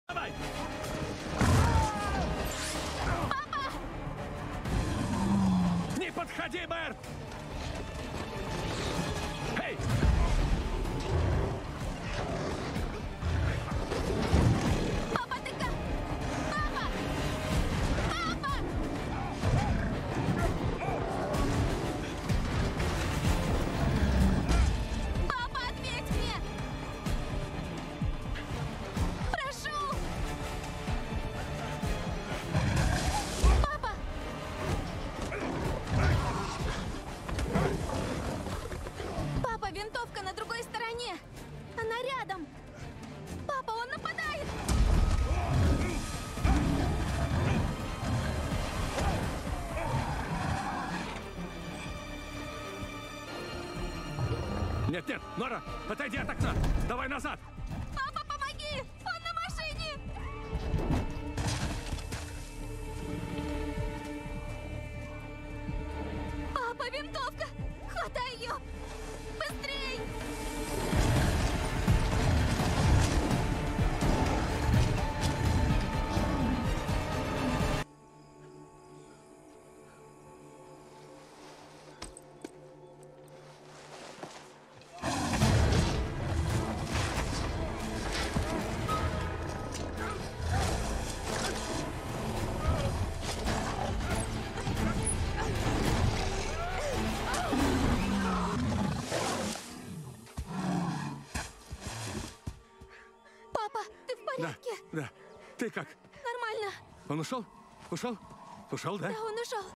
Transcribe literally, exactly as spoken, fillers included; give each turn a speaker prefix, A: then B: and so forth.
A: Давай!
B: Папа!
A: Не подходи, Берт! Эй!
B: Папа, ты как? Папа! Папа! Папа, ответь мне! Прошу! Папа! Папа, винтовка на другой стороне! Она рядом! Папа, он нападает!
A: Нет, нет, Нора, отойди от окна! Давай назад!
B: Папа, помоги! Он на машине! Папа, винтовка! Хватай ее! Быстрей! Папа, ты в
A: Да,
B: порядке?
A: да. Ты как?
B: Нормально.
A: Он ушел? Ушел? Ушел, да?
B: Да, он ушел.